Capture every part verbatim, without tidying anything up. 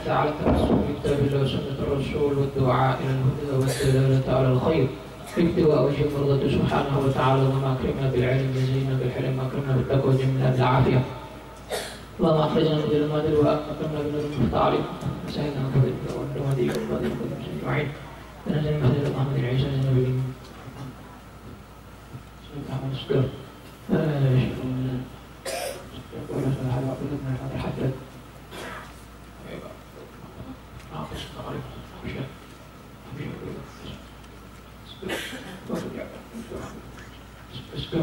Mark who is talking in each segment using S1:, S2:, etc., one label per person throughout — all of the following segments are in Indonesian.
S1: الحث على التمسك بكتاب الله وسنة الرسول والدعاء إلى الهدى والدلالة على الخير ابتغاء وجه مرضاته سبحانه وتعالى. اللهم أكرمنا بالعلم وزينا بالحلم وأكرمنا بالتقوى وجملنا بالعافية. اللهم أخرجنا من ظلمات الوهم وأكرمنا بنور المفتاح عليك وسهلنا من فضلك والرحمة والبركة والبركة أجمعين. ونزلنا من فضل محمد عيسى النبي محمد الصدر ولا صلاح على عبد الله بن الحفلة ناقص تقريبا أشياء اسكت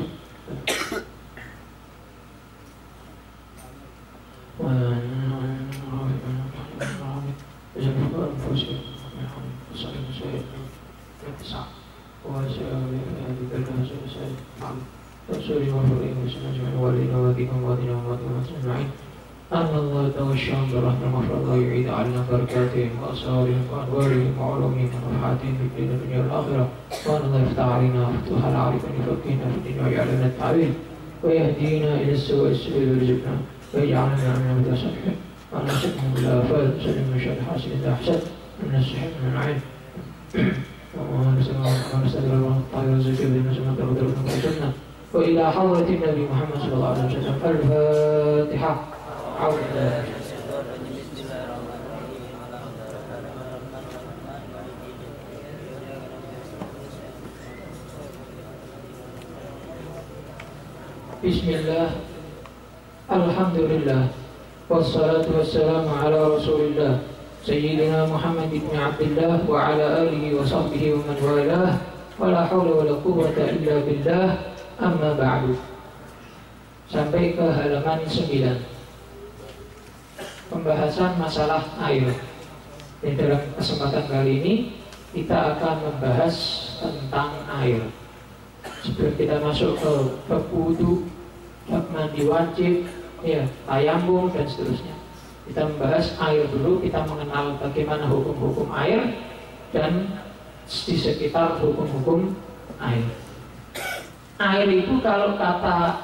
S1: وسوري وفرين وسنجمع والدنا وذيكم وادنا ومادنا أجمعين. أن الله توشاهم برحمة مغفر الله يعيد علينا بركاتهم وأسرارهم وأنوارهم وعلومهم ونفحاتهم في الدنيا والآخرة. وأن الله يفتح علينا فتوح العارف أن يفقهنا في الدين ويعلمنا التعويل ويهدينا إلى السواء السبيل ويرزقنا ويجعلنا من عبد صالحين. وأن نسلم بالآفات وسلم من شر حاسد إذا حسد ومن السحر من العين ونستغفر الله تعالى وزكي بنسمة قدرة وجنة. وإلى حضرة النبي محمد صلى الله عليه وسلم. الفاتحة. بسم الله الحمد لله والصلاة والسلام على رسول الله سيدنا محمد بن عبد الله وعلى آله وصحبه ومن والاه ولا حول ولا قوة إلا بالله. Amma ba'du. Sampai ke halaman sembilan. Pembahasan masalah air. Di dalam kesempatan kali ini kita akan membahas tentang air. Sebelum kita masuk ke bab wudu, bab mandi wajib, ya, tayamum dan seterusnya. Kita membahas air dulu, kita mengenal bagaimana hukum-hukum air dan di sekitar hukum-hukum air. Air itu kalau kata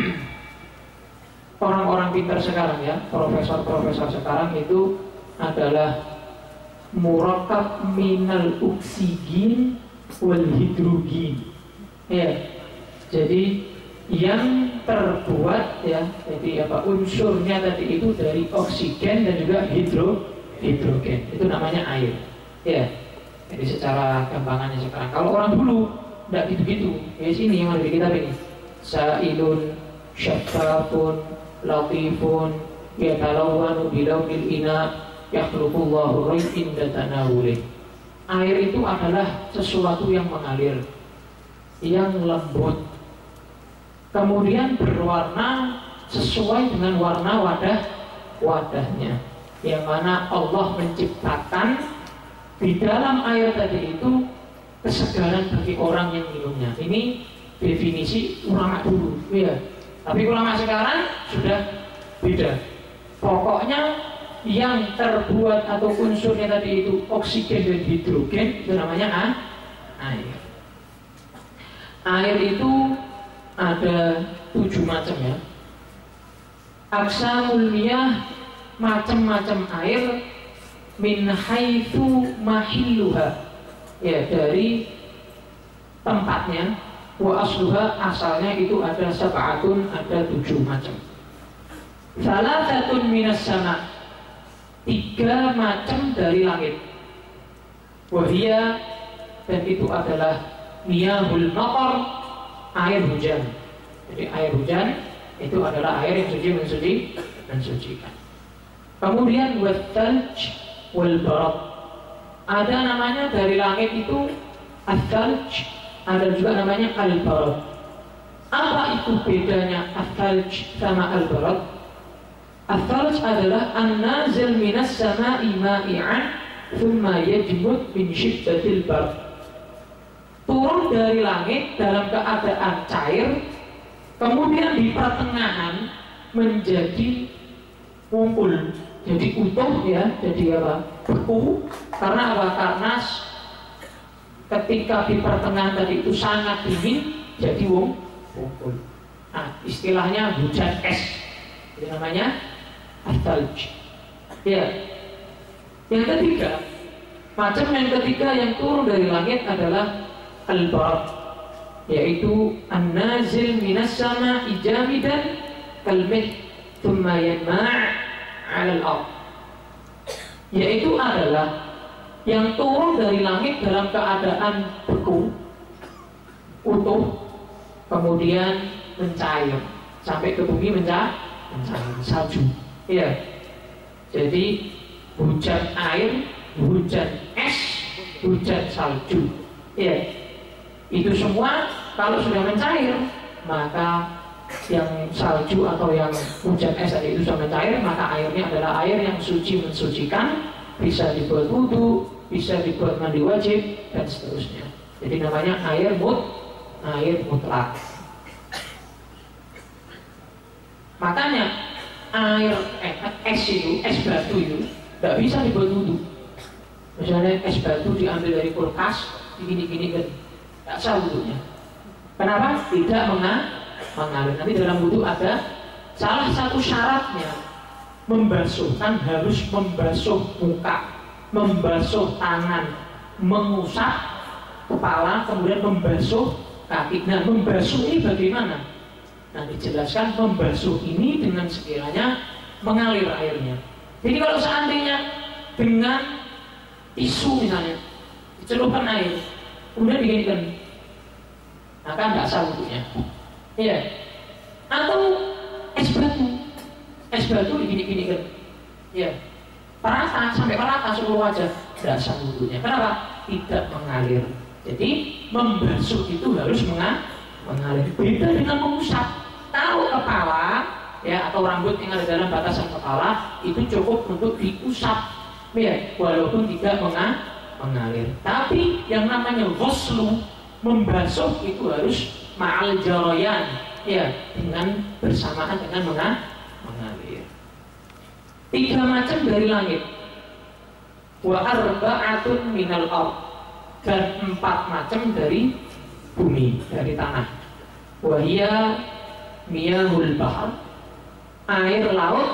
S1: orang-orang pintar sekarang ya, profesor-profesor sekarang itu adalah murakkab minal oksigen wal hidrogen. Ya, jadi yang terbuat ya, jadi apa unsurnya tadi itu dari oksigen dan juga hidro hidrogen. Itu namanya air. Ya, jadi secara gampangannya sekarang. Kalau orang dulu tidak gitu-gitu. Ya sini yang ada di kitab ini. Sa'ilun syafafun latifun yatalawwanu bilawnil ina yakhluqullahu rizqin datanawulih. Air itu adalah sesuatu yang mengalir, yang lembut, kemudian berwarna sesuai dengan warna wadah wadahnya, yang mana Allah menciptakan di dalam air tadi itu kesegaran bagi orang yang minumnya. Ini definisi ulama dulu, ya. Tapi ulama sekarang sudah beda. Pokoknya yang terbuat atau unsurnya tadi itu oksigen dan hidrogen, itu namanya ah, air. Air itu ada tujuh macam ya. Aqsamul miyah, macam-macam air, min haitsu mahilluha, ya dari tempatnya, wa asluha asalnya itu ada sab'atun, ada tujuh macam. Salasatun minas sama, tiga macam dari langit. Wahia, dan itu adalah miyahul matar, air hujan. Jadi air hujan itu adalah air yang suci mensuci mensucikan. Kemudian wathalj wal barad, ada namanya dari langit itu al-thalj, ada juga namanya al-barad. Apa itu bedanya al-thalj sama al-barad? Al-thalj adalah an-nazil minas sama'i ma'i'an thumma yajmud min shiddatil barad, turun dari langit dalam keadaan cair, kemudian di pertengahan menjadi ngumpul, jadi utuh ya, jadi apa? Beku. Karena apa? Karena ketika di pertengahan tadi itu sangat dingin, jadi ngumpul. Nah, istilahnya hujan es, itu namanya al-thalj. Ya. Yang ketiga, macam yang ketiga yang turun dari langit adalah al-barq, yaitu an-nazil minas sama'i jamidan kalmih thumma yanma' 'ala al-ard, yaitu adalah yang turun dari langit dalam keadaan beku, utuh, kemudian mencair sampai ke bumi, mencair, mencair salju. Ya, jadi hujan air, hujan es, hujan salju. Ya, itu semua kalau sudah mencair, maka yang salju atau yang hujan es tadi itu sudah mencair, maka airnya adalah air yang suci, mensucikan, bisa dibuat wudhu, bisa dibuat mandi wajib, dan seterusnya. Jadi namanya air mut, air mutlak. Makanya air eh, es itu, es batu itu tidak bisa dibuat wudhu. Misalnya es batu diambil dari kulkas, digini-gini kan, tidak sah wudhunya. Kenapa? Tidak mengalir. Nanti dalam wudhu ada salah satu syaratnya, membasuh, kan harus membasuh muka, membasuh tangan, mengusap kepala, kemudian membasuh kaki. Nah, membasuh ini bagaimana? Nah, dijelaskan membasuh ini dengan sekiranya mengalir airnya. Jadi kalau seandainya dengan tisu misalnya dicelupkan air, kemudian diginikan, maka tidak sah wudhunya. Iya. Atau es batu, es batu digini-ginikan, ya, perata sampai perata seluruh wajah, tidak sah wudhunya. Kenapa? Tidak mengalir. Jadi membasuh itu harus mengalir. Beda dengan mengusap. Kalau kepala, ya, atau rambut yang ada dalam batasan kepala itu cukup untuk diusap, ya, walaupun tidak mengalir. Tapi yang namanya ghuslu, membasuh itu harus ma'al jarayan, ya, dengan bersamaan dengan mengalir. Tiga macam dari langit, wa arba'atun minal ard, dan empat macam dari bumi, dari tanah. Wahia miyahul bahar, air laut,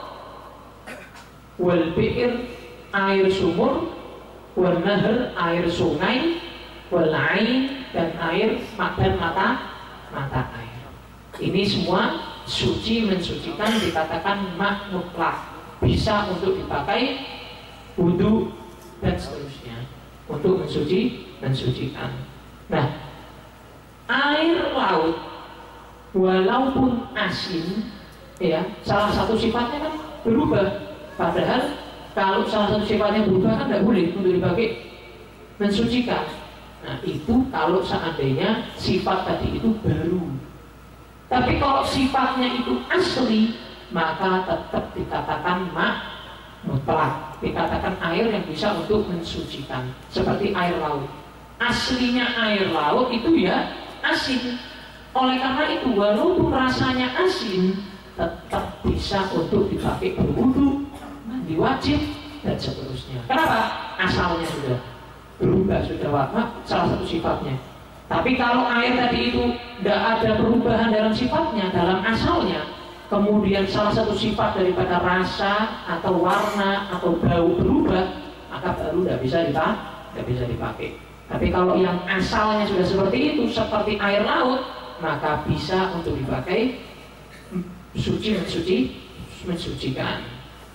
S1: wal bi'ir, air sumur, wal nahr, air sungai, wal ain, dan air dan mata mata air. Ini semua suci, mensucikan, dikatakan mak mutlak, bisa untuk dipakai wudhu dan seterusnya, untuk mensuci, mensucikan. Nah, air laut walaupun asin, ya, salah satu sifatnya kan berubah. Padahal kalau salah satu sifatnya berubah kan tidak boleh untuk dipakai mensucikan. Nah, itu kalau seandainya sifat tadi itu baru. Tapi kalau sifatnya itu asli, maka tetap dikatakan mak mutlak, dikatakan air yang bisa untuk mensucikan, seperti air laut. Aslinya air laut itu ya asin. Oleh karena itu, walaupun rasanya asin, tetap bisa untuk dipakai berwudu, mandi wajib, dan seterusnya. Kenapa? Asalnya sudah berubah, sudah warna, salah satu sifatnya. Tapi kalau air tadi itu tidak ada perubahan dalam sifatnya, dalam asalnya, kemudian salah satu sifat daripada rasa atau warna atau bau berubah, maka baru tidak bisa dipakai, tidak bisa dipakai. Tapi kalau yang asalnya sudah seperti itu, seperti air laut, maka bisa untuk dipakai suci, mensuci, mensucikan.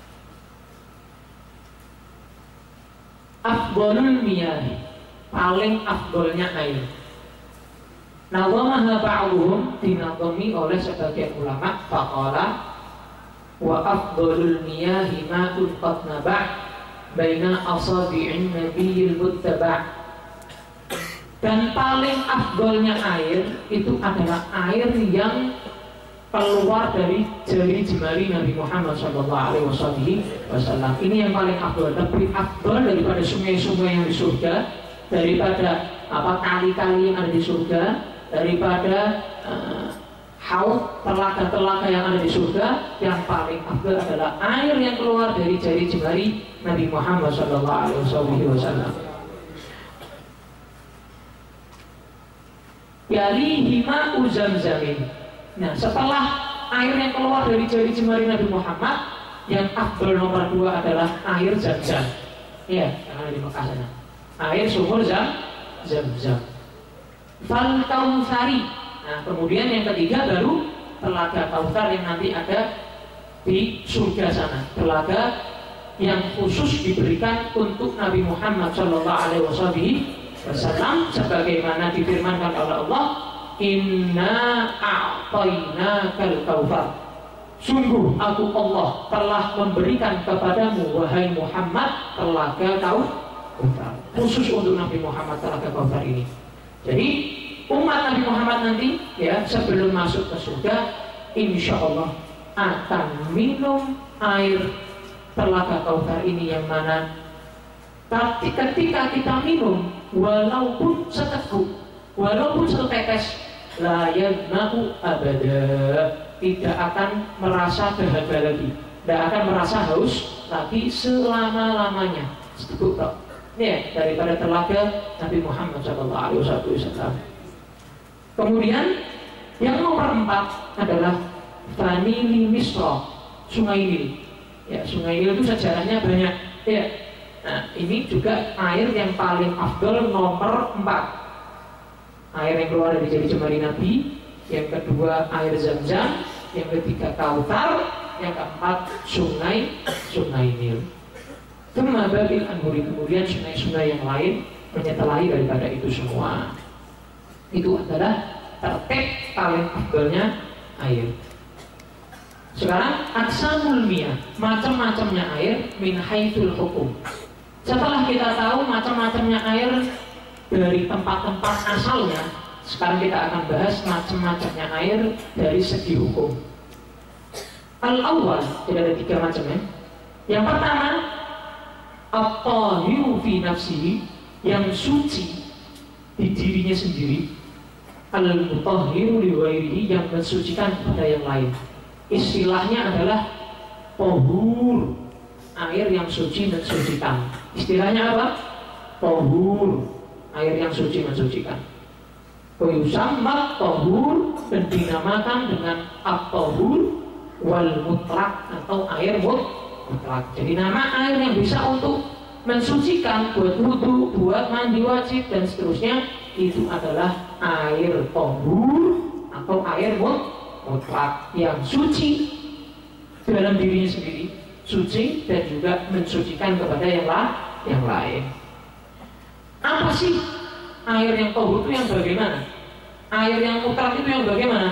S1: Afdolul miyah, paling afdolnya air. Nazamaha ba'duhum, dinazami oleh sebagian ulama, faqala wa afdolul miyahi ma'un qad naba' baina asabi'in nabiyil muttaba'. Dan paling afdolnya air itu adalah air yang keluar dari jari jemari Nabi Muhammad shallallahu alaihi wasallam. Ini yang paling afdol, lebih afdol daripada sungai-sungai yang di surga, daripada apa kali-kali yang ada di surga, daripada uh, haud, telaga-telaga yang ada di surga. Yang paling afdol adalah air yang keluar dari jari jemari Nabi Muhammad shallallahu alaihi wasallam. Yali hima uzam-zamin. Nah, setelah air yang keluar dari jari jemari Nabi Muhammad, yang afdol nomor dua adalah air zam-zam. Iya, yang ada di Mekah sana. Air sumur zam, zam-zam. Fal Kautsari. Nah, kemudian yang ketiga baru telaga Kautsar yang nanti ada di surga sana. Telaga yang khusus diberikan untuk Nabi Muhammad Shallallahu Alaihi Wasallam, sebagaimana difirmankan oleh Allah, Inna a'tainakal kautsar. Sungguh aku Allah telah memberikan kepadamu wahai Muhammad telaga Kautsar. Khusus untuk Nabi Muhammad telaga Kautsar ini. Jadi umat Nabi Muhammad nanti ya sebelum masuk ke surga, insya Allah akan minum air telaga Kautsar ini, yang mana tapi ketika kita minum walaupun seteguk, walaupun setetes, la yadma'u abada, tidak akan merasa dahaga lagi, tidak akan merasa haus lagi selama-lamanya. Seteguk toh. Ya, daripada telaga Nabi Muhammad shallallahu alaihi wasallam. Kemudian yang nomor empat adalah Fanili Misra, Sungai Nil. Ya, Sungai Nil itu sejarahnya banyak. Ya, nah ini juga air yang paling afdol nomor empat. Air yang keluar dari jari-jemari Nabi. Yang kedua air Zam-Zam. Yang ketiga Kautsar. Yang keempat Sungai Sungai Nil. Babil Anhuri, kemudian sungai-sungai yang lain menyetelahi daripada itu semua. Itu adalah tertib paling afdolnya air. Sekarang aqsamul miyah, macam-macamnya air min haitsul hukum. Setelah kita tahu macam-macamnya air dari tempat-tempat asalnya, sekarang kita akan bahas macam-macamnya air dari segi hukum. Al-awwal, tidak ada tiga macamnya. Yang pertama, at-tahiru fi nafsihi, yang suci di dirinya sendiri. Al-mutahhiru li ghairihi, yang mensucikan kepada yang lain. Istilahnya adalah tahur, air yang suci mensucikan. Istilahnya apa? Tahur, air yang suci mensucikan. Yusamma tahur, dan dinamakan dengan at-tahur wal mutlak, atau air mutlak. Jadi nama air yang bisa untuk mensucikan, buat wudu, buat mandi wajib dan seterusnya, itu adalah air tahur atau air mutlak. Mutlak, yang suci dalam dirinya sendiri, suci dan juga mensucikan kepada yang, la yang lain. Apa sih air yang tahur itu yang bagaimana? Air yang mutlak itu yang bagaimana?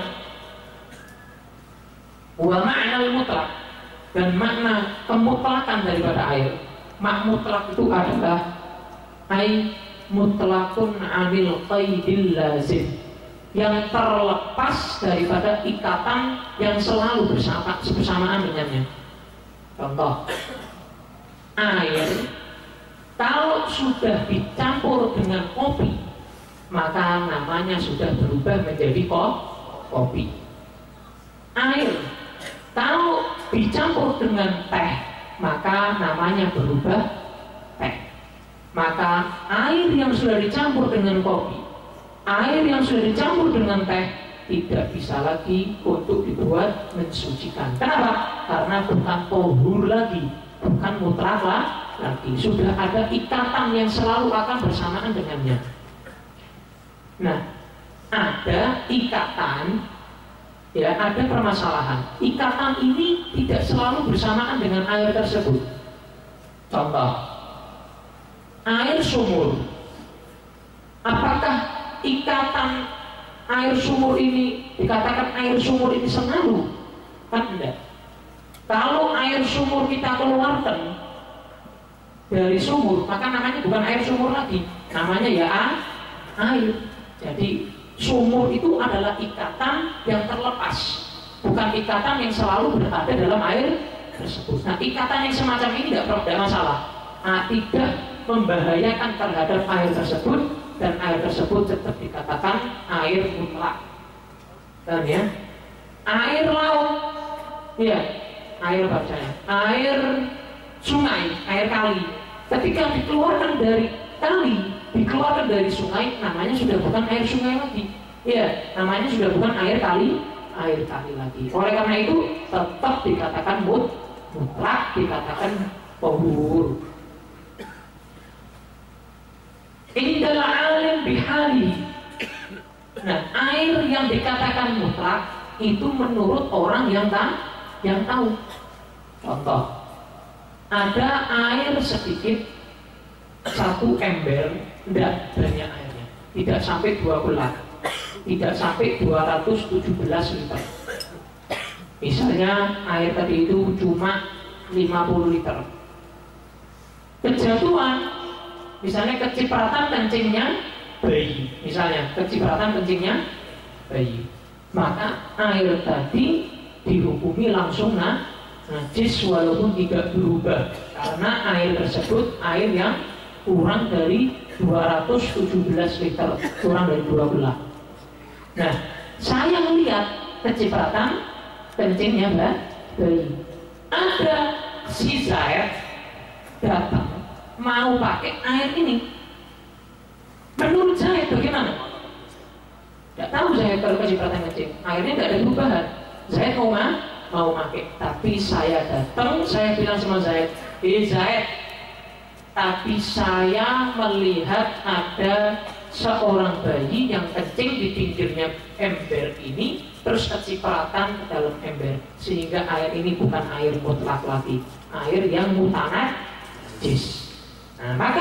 S1: Wa ma'nal mutlak, dan makna kemutlakan daripada air. Mak mutlak itu adalah ay mutlakun anil qaidil lazim, yang terlepas daripada ikatan yang selalu bersama, bersamaan dengannya. Contoh, air kalau sudah dicampur dengan kopi, maka namanya sudah berubah menjadi kopi. Air kalau dicampur dengan teh, maka namanya berubah teh. Maka air yang sudah dicampur dengan kopi, air yang sudah dicampur dengan teh, tidak bisa lagi untuk dibuat mensucikan. Kenapa? Karena bukan tahur lagi, bukan mutlak lagi. Sudah ada ikatan yang selalu akan bersamaan dengannya. Nah, ada ikatan, ya ada permasalahan. Ikatan ini tidak selalu bersamaan dengan air tersebut. Contoh, air sumur. Apakah ikatan air sumur ini dikatakan air sumur ini selalu? Kan enggak. Kalau air sumur kita keluarkan dari sumur, maka namanya bukan air sumur lagi, namanya ya air. Jadi sumur itu adalah ikatan yang terlepas, bukan ikatan yang selalu berada dalam air tersebut. Nah, ikatan yang semacam ini tidak masalah, nah, tidak membahayakan terhadap air tersebut, dan air tersebut tetap dikatakan air mutlak. Dan ya, air laut, ya, air bacanya, air sungai, air kali. Ketika dikeluarkan dari kali, dikeluarkan dari sungai, namanya sudah bukan air sungai lagi. Ya, namanya sudah bukan air kali, air kali lagi. Oleh karena itu, tetap dikatakan mut, mutlak, dikatakan tahur. ahli. Nah, air yang dikatakan mutlak itu menurut orang yang tak yang tahu. Contoh, ada air sedikit satu ember, tidak banyak airnya, tidak sampai dua belas, tidak sampai dua ratus tujuh belas liter. Misalnya air tadi itu cuma lima puluh liter. Kejatuhan, misalnya kecipratan kencingnya bayi, misalnya kecipratan kencingnya bayi, maka air tadi dihukumi langsung nah, najis walaupun tidak berubah, karena air tersebut air yang kurang dari dua ratus tujuh belas liter, kurang dari dua belas. Nah, saya melihat kecipratan kencingnya bayi. Ada si Zaid datang mau pakai air ini. Menurut Zaid bagaimana? Tidak tahu Zaid kalau kecipratan kencing, airnya tidak ada perubahan. Zaid mau mah mau pakai, tapi saya datang, saya bilang sama Zaid, eh Zaid, tapi saya melihat ada seorang bayi yang kencing di pinggirnya ember ini, terus kecipratan ke dalam ember, sehingga air ini bukan air mutlak lagi, air yang mutanajis. Nah, maka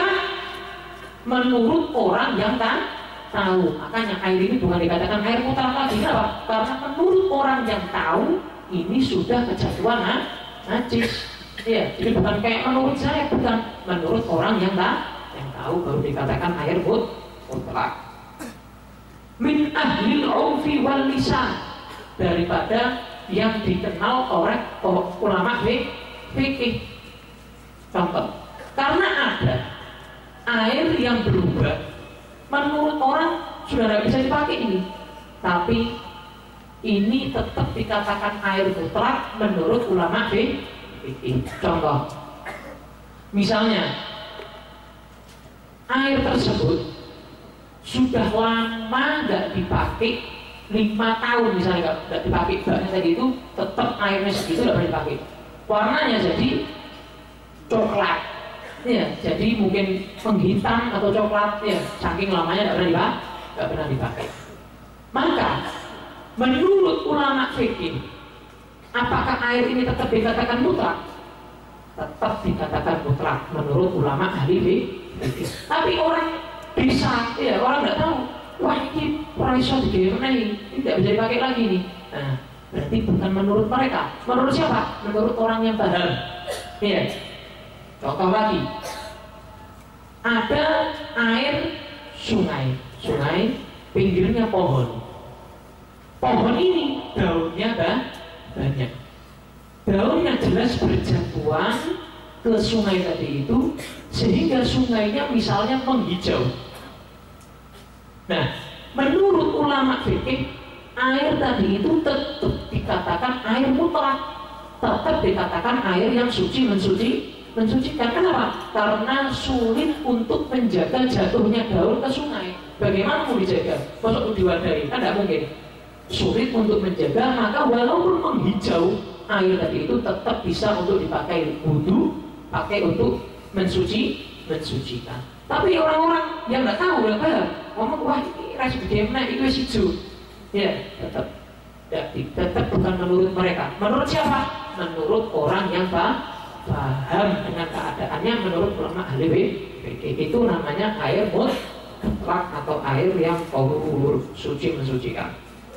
S1: menurut orang yang tak tahu, makanya air ini bukan dikatakan air mutlak lagi. Kenapa? Karena menurut orang yang tahu ini sudah kejatuhan nah, najis. Ya, jadi bukan kayak menurut saya, bukan menurut orang yang tak yang tahu baru dikatakan air mut mutlak. Min ahlil urfi wal lisan, daripada yang dikenal oleh ulama fikih. Contoh, karena ada air yang berubah, menurut orang sudah tidak bisa dipakai ini, tapi ini tetap dikatakan air mutlak menurut ulama fikih. Contoh, misalnya air tersebut sudah lama nggak dipakai, lima tahun misalnya nggak dipakai, baknya tadi itu tetap airnya segitu nggak pernah dipakai, warnanya jadi coklat, ya, jadi mungkin menghitam atau coklat, ya, saking lamanya nggak pernah dipakai, nggak pernah dipakai. Maka menurut ulama fikih, apakah air ini tetap dikatakan mutlak? Tetap dikatakan mutlak menurut ulama ahli fikih. Tapi orang bisa, ya, orang nggak tahu, wah ini raiso digimana ini, ini tidak bisa dipakai lagi nih. Nah, berarti bukan menurut mereka. Menurut siapa? Menurut orang yang paham. Ya. Contoh lagi, ada air sungai, sungai pinggirnya pohon. Pohon ini daunnya banyak, daunnya jelas berjatuhan ke sungai tadi itu, sehingga sungainya misalnya menghijau. Nah, menurut ulama fikih, air tadi itu tetap dikatakan air mutlak, tetap dikatakan air yang suci mensuci mensucikan. Kenapa? Karena sulit untuk menjaga jatuhnya daun ke sungai. Bagaimana mau dijaga? Masuk diwadahi? Kan tidak mungkin. Sulit untuk menjaga, maka walaupun menghijau, air tadi itu tetap bisa untuk dipakai wudu, pakai untuk mensuci, mensucikan. Tapi orang-orang yang nggak tahu, nggak paham, ngomong wah ini ras bagaimana itu hijau, ya tetap, ya, tetap bukan menurut mereka. Menurut siapa? Menurut orang yang paham. paham dengan keadaannya, menurut ulama ahli fikih. Itu namanya air mutlak atau air yang tahur, suci mensucikan.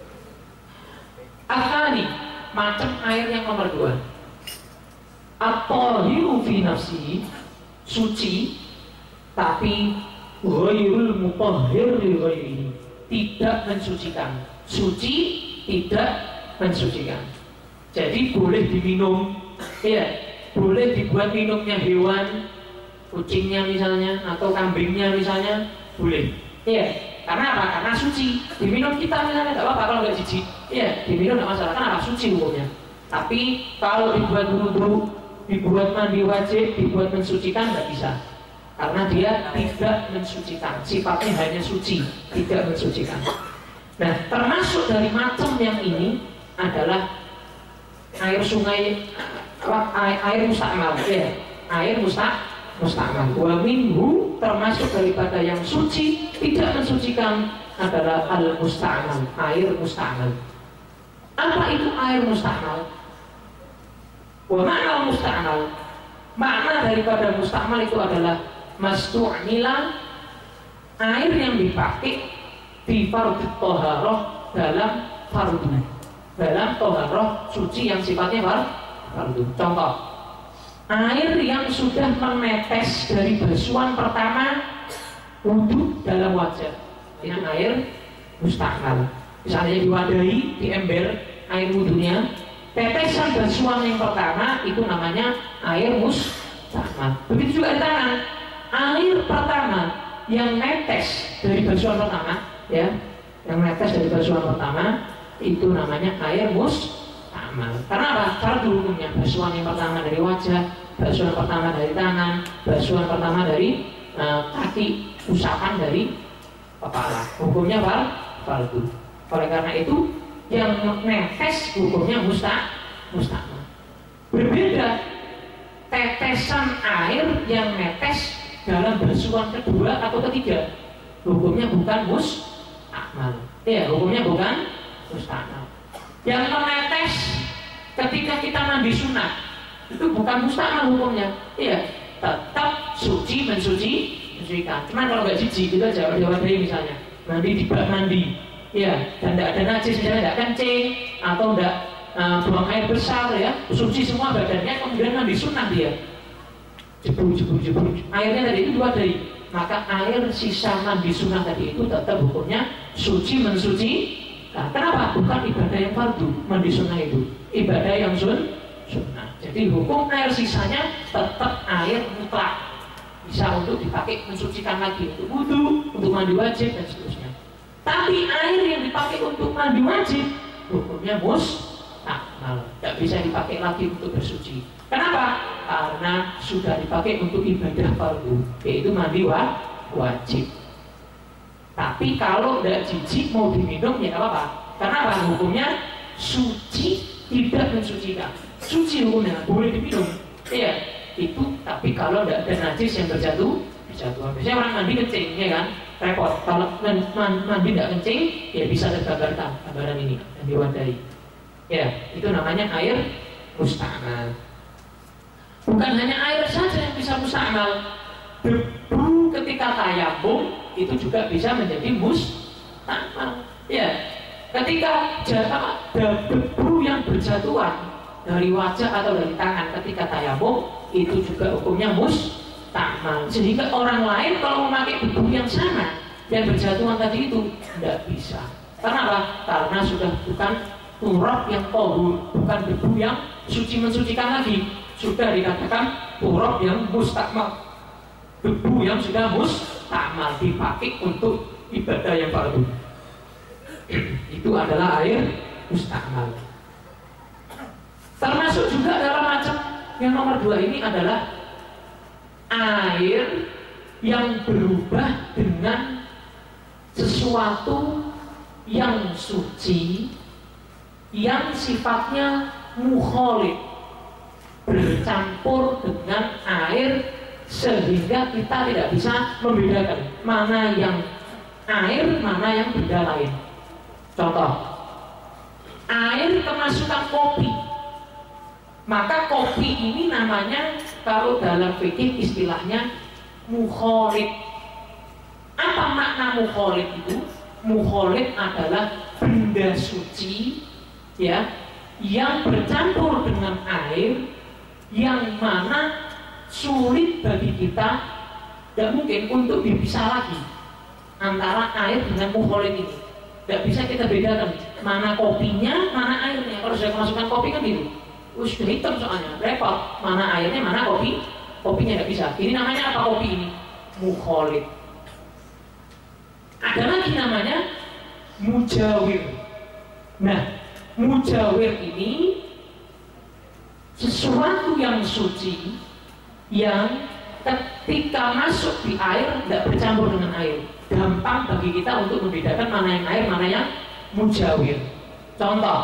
S1: Akhani, macam air yang nomor dua, at-tahiru fi nafsi, suci tapi ghairul mutahhir li ghairihi, tidak mensucikan. Suci tidak mensucikan. Jadi boleh diminum, ya, boleh dibuat minumnya hewan, kucingnya misalnya, atau kambingnya misalnya, boleh. Iya, karena apa? Karena suci. Diminum kita misalnya tidak apa-apa kalau nggak jijik. Iya, diminum tidak masalah, karena suci hukumnya. Tapi kalau dibuat wudu, dibuat mandi wajib, dibuat mensucikan nggak bisa, karena dia tidak mensucikan. Sifatnya hanya suci, tidak mensucikan. Nah, termasuk dari macam yang ini adalah air sungai, apa, air, air mustakmal, ya, air mustak, musta'mal. Wa minhu, termasuk daripada yang suci, tidak mensucikan, adalah al-musta'mal, air musta'mal. Apa itu air musta'mal? Wa ma'na musta'mal, makna daripada musta'mal itu adalah mastu'mila, air yang dipakai di fardhu thaharah, dalam fardu, dalam thaharah suci yang sifatnya fardu. Contoh, air yang sudah menetes dari basuhan pertama wudhu dalam wajah, ini air musta'mal. Misalnya diwadahi di ember air wudhunya, tetesan basuhan yang pertama itu namanya air musta'mal. Begitu juga di tangan, air pertama yang netes dari basuhan pertama, ya, yang netes dari basuhan pertama itu namanya air musta'mal. Karena apa? Fardu hukumnya. Basuhan yang pertama dari wajah, basuhan pertama dari tangan, basuhan pertama dari uh, kaki, usapan dari kepala. Hukumnya fardu. Oleh karena itu yang netes hukumnya musta musta'mal. Berbeda tetesan air yang netes dalam basuhan kedua atau ketiga, hukumnya bukan musta'mal. Ya, hukumnya bukan musta'mal. Yang menetes ketika kita mandi sunat itu bukan musta'mal hukumnya. Iya, tetap suci mensuci mensucikan. Cuman kalau nggak jijik kita jawab jawab dari misalnya mandi di bak mandi, ya, dan tidak ada najis, misalnya tidak kencing atau tidak uh, buang air besar, ya, suci semua badannya, kemudian mandi sunat dia, jebur jebur jebur, airnya tadi itu dua dari, maka air sisa mandi sunat tadi itu tetap hukumnya suci mensuci. Nah, kenapa? Bukan ibadah yang fardu, mandi sunnah itu ibadah yang sun sunnah. Jadi hukum air sisanya tetap air mutlak, bisa untuk dipakai mensucikan lagi untuk wudhu, untuk mandi wajib dan seterusnya. Tapi air yang dipakai untuk mandi wajib hukumnya musta'mal, tidak bisa dipakai lagi untuk bersuci. Kenapa? Karena sudah dipakai untuk ibadah fardu, yaitu mandi wajib. Tapi kalau tidak jijik mau diminum ya apa-apa. Karena apa? Hukumnya suci tidak mensucikan. Suci hukumnya boleh diminum. Iya, itu. Tapi kalau tidak ada najis yang berjatuh, berjatuhan. Biasanya orang mandi kencing, ya kan? Repot. Kalau mandi tidak kencing, ya bisa tergambarkan gambaran ini yang diwadahi. Ya, itu namanya air musta'mal. Bukan hanya air saja yang bisa musta'mal. Debu ketika tayamum itu juga bisa menjadi musta'mal. Ya, ketika jatuh debu yang berjatuhan dari wajah atau dari tangan ketika tayamum itu juga hukumnya musta'mal. Sehingga orang lain kalau memakai debu yang sama yang berjatuhan tadi itu tidak bisa. Karena apa? Karena sudah bukan turab yang tohur, bukan debu yang suci mensucikan lagi. Sudah dikatakan turab yang musta'mal, debu yang sudah musta'mal, dipakai untuk ibadah yang fardu. Itu adalah air musta'mal. Termasuk juga dalam macam yang nomor dua ini adalah air yang berubah dengan sesuatu yang suci yang sifatnya mukhalid, bercampur dengan air sehingga kita tidak bisa membedakan mana yang air, mana yang benda lain. Contoh, air kemasukan kopi, maka kopi ini namanya kalau dalam fikih istilahnya mukhalid. Apa makna mukhalid itu? Mukhalid adalah benda suci, ya, yang bercampur dengan air, yang mana sulit bagi kita, tidak mungkin untuk dipisah lagi antara air dengan mukhalid ini. Tidak bisa kita bedakan mana kopinya, mana airnya. Kalau sudah kemasukan kopi kan gitu, us hitam soalnya, repot. Mana airnya, mana kopi, kopinya tidak bisa. Ini namanya apa kopi ini? Mukhalid. Ada lagi namanya mujawir. Nah, mujawir ini sesuatu yang suci yang ketika masuk di air tidak bercampur dengan air. Gampang bagi kita untuk membedakan mana yang air, mana yang mujawir. Contoh,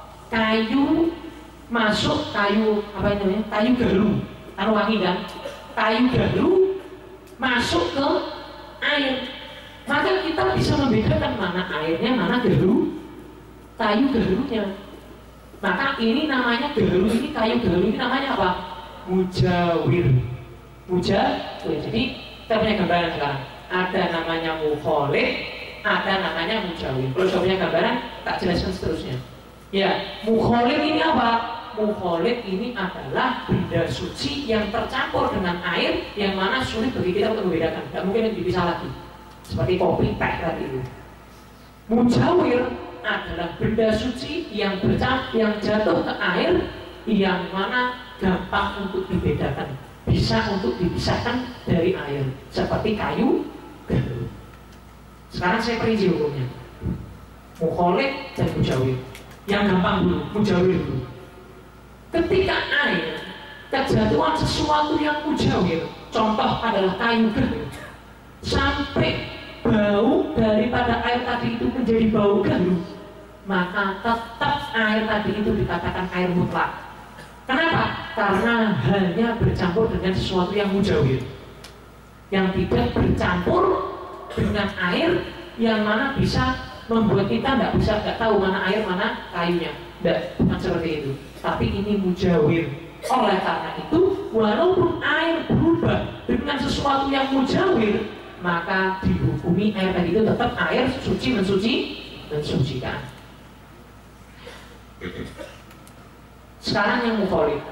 S1: kayu masuk, kayu apa itu namanya? Kayu galuh, kan wangi kan? kayu garu masuk ke air, maka kita bisa membedakan mana airnya, mana garu, kayu garunya. Maka ini namanya garu, ini kayu garu, ini namanya apa? Mujawir. Mujawir. Jadi kita punya gambaran sekarang. Ada namanya mukholid, ada namanya mujawir. Kalau sudah punya gambaran, tak jelaskan seterusnya. Ya, mukholid ini apa? Mukholid ini adalah benda suci yang tercampur dengan air, yang mana sulit bagi kita untuk membedakan. Tidak mungkin dipisah lagi. Seperti kopi, teh tadi itu. Mujawir adalah benda suci yang bercampur, yang jatuh ke air, yang mana gampang untuk dibedakan, bisa untuk dipisahkan dari air, seperti kayu garu. Sekarang saya perinci hukumnya. Mukholid dan mujawir. Yang gampang dulu, mujawir dulu. Ketika air kejatuhan sesuatu yang mujawir, contoh adalah kayu garu, sampai bau daripada air tadi itu menjadi bau garu, maka tetap air tadi itu dikatakan air mutlak. Kenapa? Karena hanya bercampur dengan sesuatu yang mujawir, yang tidak bercampur dengan air, yang mana bisa membuat kita tidak bisa nggak tahu mana air mana kayunya. Tidak, bukan seperti itu. Tapi ini mujawir. Oleh karena itu, walaupun air berubah dengan sesuatu yang mujawir, maka dihukumi air tadi itu tetap air suci, mensuci, mensucikan. Sekarang yang mukholid.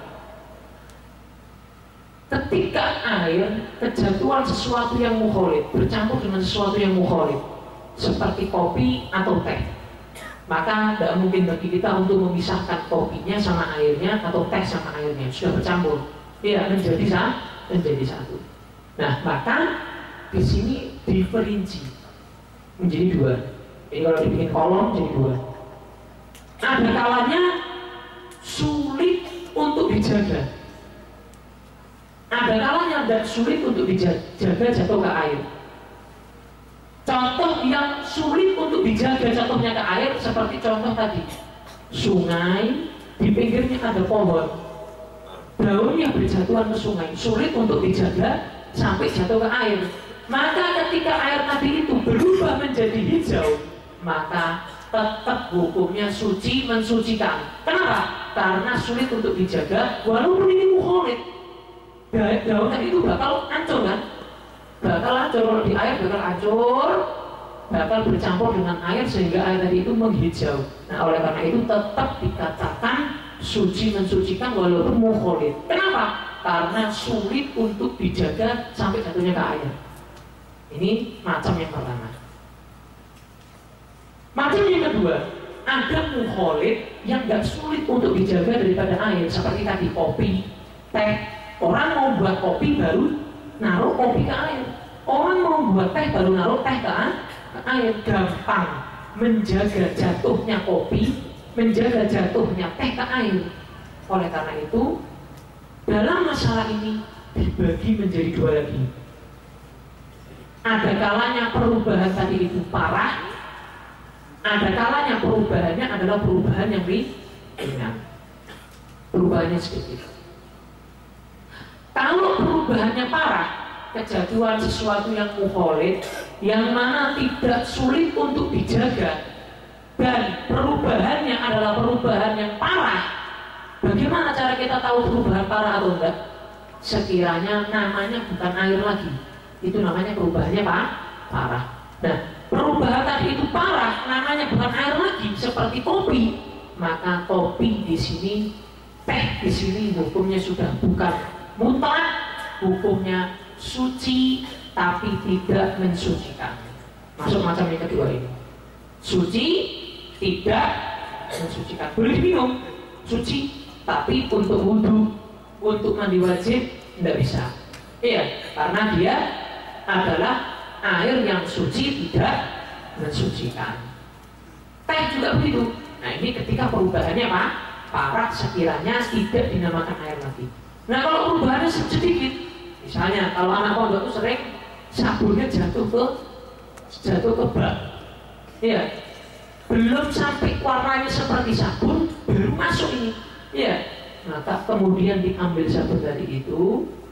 S1: Ketika air kejatuhan sesuatu yang mukholid bercampur dengan sesuatu yang mukholid, seperti kopi atau teh, maka tidak mungkin bagi kita untuk memisahkan kopinya sama airnya atau teh sama airnya, sudah bercampur, ya menjadi satu, menjadi satu. Nah, maka di sini diperinci menjadi dua. Jadi kalau dibikin kolom jadi dua. Ada kalanya sulit untuk dijaga. Ada kalanya dan sulit untuk dijaga jatuh ke air. Contoh yang sulit untuk dijaga jatuhnya ke air seperti contoh tadi, sungai, di pinggirnya ada pohon, daunnya berjatuhan ke sungai, sulit untuk dijaga sampai jatuh ke air. Maka ketika air tadi itu berubah menjadi hijau, maka tetap hukumnya suci, mensucikan. Kenapa? Karena sulit untuk dijaga, walaupun ini mukholid. Daun tadi itu bakal hancur kan? Bakal hancur, kalau di air bakal hancur, bakal bercampur dengan air sehingga air tadi itu menghijau. Nah, oleh karena itu tetap dikatakan suci, mensucikan walaupun mukholid. Kenapa? Karena sulit untuk dijaga sampai jatuhnya ke air. Ini macam yang pertama. Macam yang kedua, ada mukholid yang gak sulit untuk dijaga daripada air, seperti tadi kopi, teh. Orang mau buat kopi baru naruh kopi ke air, orang mau buat teh baru naruh teh ke air. Gampang menjaga jatuhnya kopi, menjaga jatuhnya teh ke air. Oleh karena itu, dalam masalah ini dibagi menjadi dua lagi. Ada kalanya perubahan tadi itu parah, ada kalanya perubahannya adalah perubahan yang ringan, perubahannya sedikit. Kalau perubahannya parah, kejatuhan sesuatu yang mukholid, yang mana tidak sulit untuk dijaga, dan perubahannya adalah perubahan yang parah, bagaimana cara kita tahu perubahan parah atau enggak? Sekiranya namanya bukan air lagi, itu namanya perubahannya pak, parah. Nah, perubahan tadi itu parah, namanya bukan air lagi, seperti kopi, maka kopi di sini, teh di sini hukumnya sudah bukan mutlak, hukumnya suci tapi tidak mensucikan. Masuk macam yang kedua ini, suci tidak mensucikan. Boleh diminum, suci, tapi untuk wudhu, untuk mandi wajib tidak bisa. Iya, karena dia adalah air yang suci tidak mensucikan. Teh juga begitu. Nah, ini ketika perubahannya apa? Parah, sekiranya tidak dinamakan air lagi. Nah, kalau perubahannya sedikit, misalnya kalau anak pondok itu sering sabunnya jatuh ke jatuh ke bak, ya, belum sampai warnanya seperti sabun baru masuk ini, ya, maka kemudian diambil sabun tadi itu,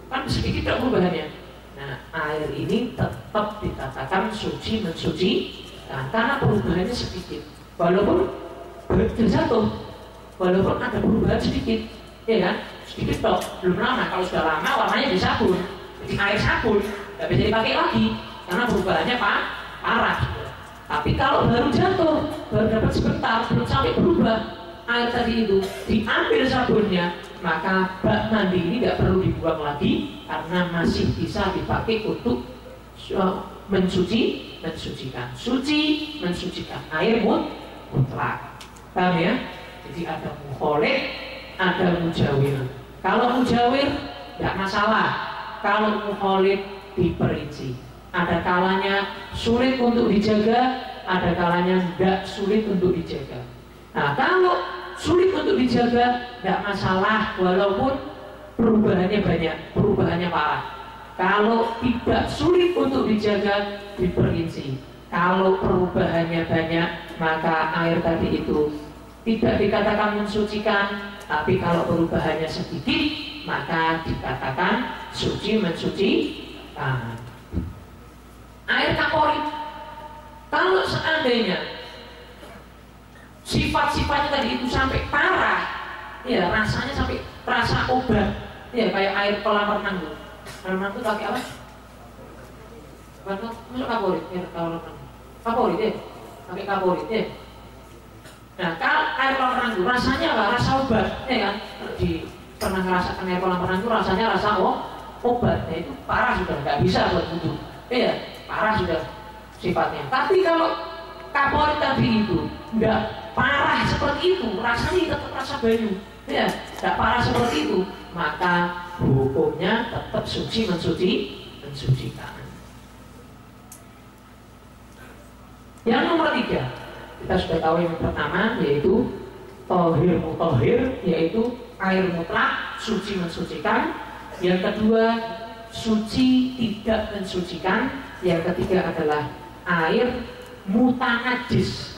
S1: kan sedikit tidak perubahannya. Nah, air ini tetap dikatakan suci mensuci, nah, karena perubahannya sedikit. Walaupun jatuh, walaupun ada perubahan sedikit, ya kan? Sedikit toh, belum lama. Kalau sudah lama warnanya jadi sabun, jadi air sabun, nggak bisa dipakai lagi karena perubahannya pak parah. Tapi kalau baru jatuh, baru dapat sebentar, belum sampai berubah air tadi itu, diambil sabunnya, maka bak mandi ini nggak perlu dibuang lagi karena masih bisa dipakai untuk uh, mensuci, mensucikan, suci, mensucikan air mut, mutlak. Paham ya? Jadi ada mukholid, ada mujawir. Kalau mujawir nggak masalah, kalau mukholid diperinci. Ada kalanya sulit untuk dijaga, ada kalanya tidak sulit untuk dijaga. Nah, kalau sulit untuk dijaga, tidak masalah walaupun perubahannya banyak, perubahannya parah. Kalau tidak sulit untuk dijaga, diperinci. Kalau perubahannya banyak, maka air tadi itu tidak dikatakan mensucikan, tapi kalau perubahannya sedikit, maka dikatakan suci mensucikan. Air kaporit, kalau seandainya sifat-sifatnya tadi itu sampai parah, ya rasanya sampai rasa obat, ya kayak air kolam renang tuh. Kolam renang tuh pakai apa? Masuk kaporit, ya kolam renang. Kaporit ya, pakai kaporit ya. Nah, kalau air kolam renang itu rasanya apa? Rasa obat, ya kan? Di pernah merasakan air kolam renang itu rasanya rasa oh, obat, ya itu parah sudah, nggak bisa buat wudhu. Iya, parah sudah sifatnya. Tapi kalau kaporit tadi itu nggak parah seperti itu, rasanya tetap rasa banyu, ya, nggak parah seperti itu, maka hukumnya tetap suci mensuci, mensucikan. Yang nomor tiga, kita sudah tahu yang pertama yaitu tohir mutohir, yaitu air mutlak suci mensucikan. Yang kedua suci tidak mensucikan. Yang ketiga adalah air mutanajis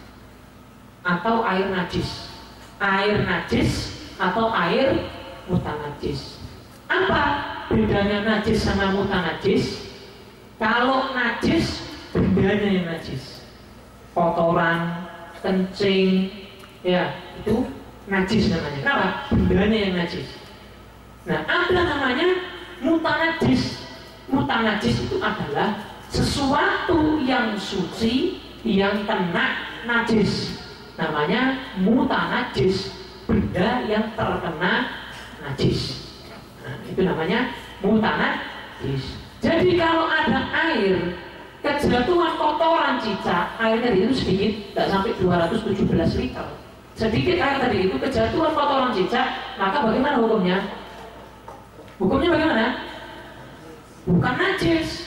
S1: atau air najis. Air najis atau air mutanajis. Apa bedanya najis sama mutanajis? Kalau najis, bendanya yang najis, kotoran, kencing, ya itu najis namanya. Kenapa? Bendanya yang najis. Nah, ada namanya mutanajis. Mutanajis itu adalah sesuatu yang suci yang kena najis. Namanya mutanajis, benda yang terkena najis. Nah, itu namanya mutanajis. Jadi kalau ada air kejatuhan kotoran cicak, airnya itu sedikit, tidak sampai dua ratus tujuh belas liter. Sedikit air tadi itu kejatuhan kotoran cicak, maka bagaimana hukumnya? Hukumnya bagaimana? Bukan najis.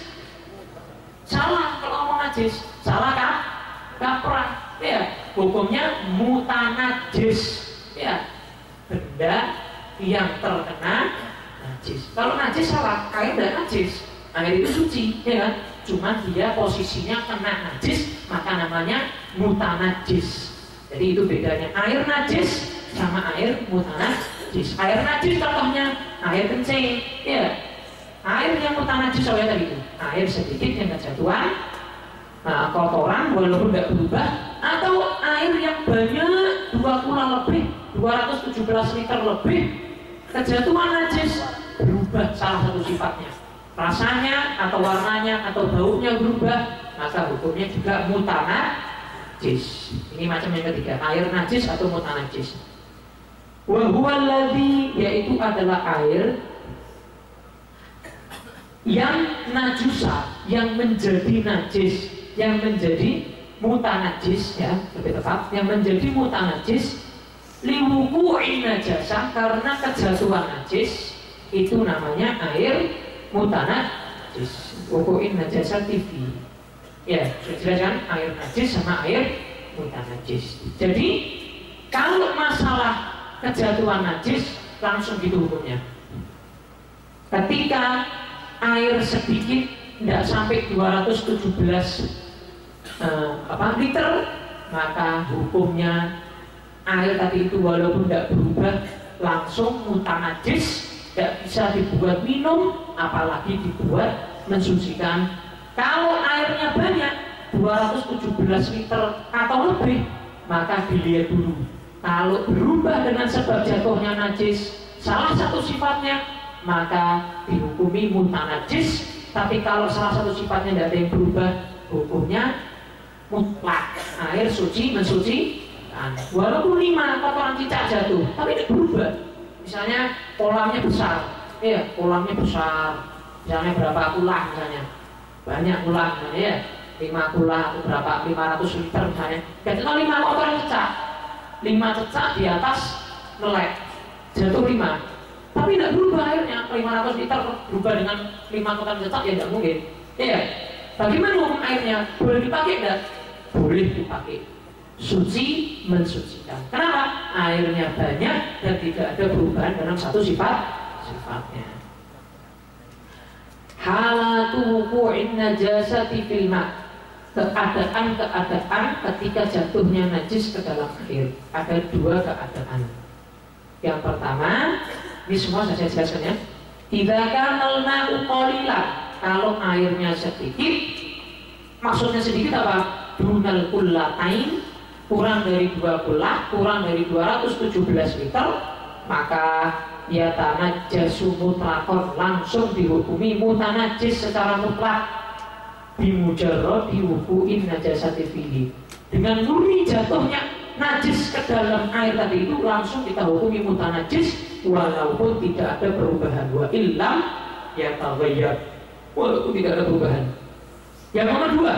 S1: Salah kalau ngomong najis, salah kan? Kaprah, ya. Hukumnya mutanajis, ya. Benda yang terkena najis. Kalau najis salah, air tidak najis. Air itu suci, ya kan? Cuman dia posisinya kena najis, maka namanya mutanajis. Jadi itu bedanya air najis sama air mutanajis. Air najis contohnya air kencing, ya. Air yang mutanajis soalnya tadi itu air sedikit yang kejatuhan, nah, kotoran walaupun tidak berubah, atau air yang banyak dua puluh lebih, dua ratus tujuh belas liter lebih, kejatuhan najis, berubah salah satu sifatnya, rasanya atau warnanya atau baunya berubah, maka hukumnya juga mutanajis. Ini macam yang ketiga, air najis atau mutanajis. Wa huwa alladhi, yaitu adalah air yang najusa, yang menjadi najis, yang menjadi mutanajis, ya lebih tepat, yang menjadi mutanajis liwuku'in najasah, karena kejatuhan najis, itu namanya air mutanajis. Wuku'in najasah T V, ya sudah jelas kan, air najis sama air mutanajis. Jadi kalau masalah kejatuhan najis langsung gitu hukumnya. Ketika air sedikit, tidak sampai dua ratus tujuh belas uh, apa, liter, maka hukumnya air tadi itu walaupun tidak berubah langsung mutanajis, tidak bisa dibuat minum, apalagi dibuat mensucikan. Kalau airnya banyak, dua ratus tujuh belas liter atau lebih, maka dilihat dulu. Kalau berubah dengan sebab jatuhnya najis, salah satu sifatnya, maka dihukumi mutanajis. Tapi kalau salah satu sifatnya tidak ada yang berubah, hukumnya mutlak, air suci mensucikan. Walaupun lima kotoran cicak jatuh, tapi tidak berubah. Misalnya kolamnya besar, iya kolamnya besar, misalnya berapa kulah misalnya, banyak kulah misalnya ya, lima kulah atau berapa, lima ratus liter misalnya. Jatuh lima kotoran cicak, lima cicak di atas melek, jatuh lima. Tapi tidak berubah airnya, lima ratus liter berubah dengan lima kotoran cicak, ya tidak mungkin. Iya. Bagaimana hukum airnya? Boleh dipakai tidak? Boleh dipakai. Suci mensucikan. Kenapa? Airnya banyak dan tidak ada perubahan dalam satu sifat sifatnya. Halatu wuqu'in najasati fil ma'. Keadaan-keadaan ketika jatuhnya najis ke dalam air. Ada dua keadaan. Yang pertama, ini semua saya jelaskan ya. Idza kana al-ma'u qalilan, kalau airnya sedikit, maksudnya sedikit apa? Dunal kullatain, kurang dari dua kullah, kurang dari dua ratus tujuh belas liter, maka ya tanajjasu mutlaqan, langsung dihukumi mutanajis secara mutlak, bimujarrad diwuqu'in najasati fihi. Dengan murni jatuhnya najis ke dalam air tadi itu, langsung kita hukumi mutanajis walaupun tidak ada perubahan. Wa illam yataghayyar, walaupun tidak ada perubahan. Yang nomor dua,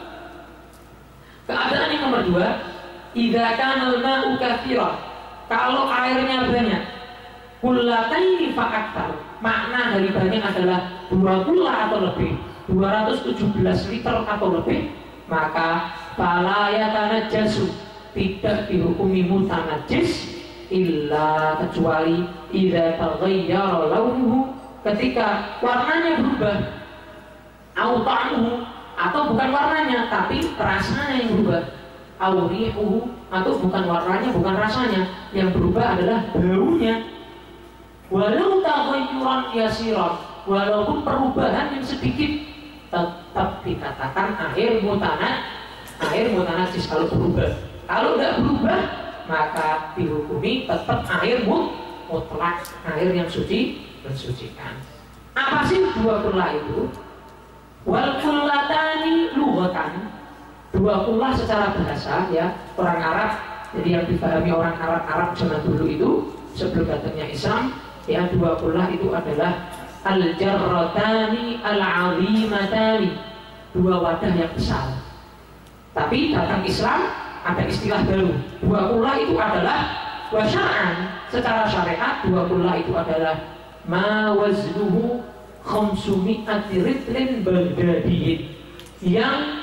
S1: keadaan yang nomor dua, idza kana al-ma'u katsiran, kalau airnya banyak, kullataini fa aktsar, makna dari banyak adalah dua kullah atau lebih, dua ratus tujuh belas liter atau lebih, maka fala yatanajjasu, tidak dihukumi mutanajis illa kecuali idza taghayyara launuhu, ketika warnanya berubah, au ta'muhu, atau bukan warnanya tapi rasanya yang berubah, au rihuhu, atau bukan warnanya bukan rasanya, yang berubah adalah baunya. Walau taghayyuran yasiran, walaupun perubahan yang sedikit, tetap dikatakan air mutanah, air mutanajis kalau berubah. Kalau tidak berubah, maka dihukumi tetap air mutlak, air yang suci mensucikan. Apa sih dua kullah itu? Wal kullatani lughatan, dua kullah secara bahasa ya, orang Arab, jadi yang dipahami orang Arab-Arab zaman dulu itu sebelum datangnya Islam, ya dua kullah itu adalah al-jarratani al-azimatani, dua wadah yang besar. Tapi datang Islam ada istilah baru, dua kullah itu adalah wasya'an, secara syariat dua kullah itu adalah ma waznuhu khamsumi'ati ritlin baghdadiyin, yang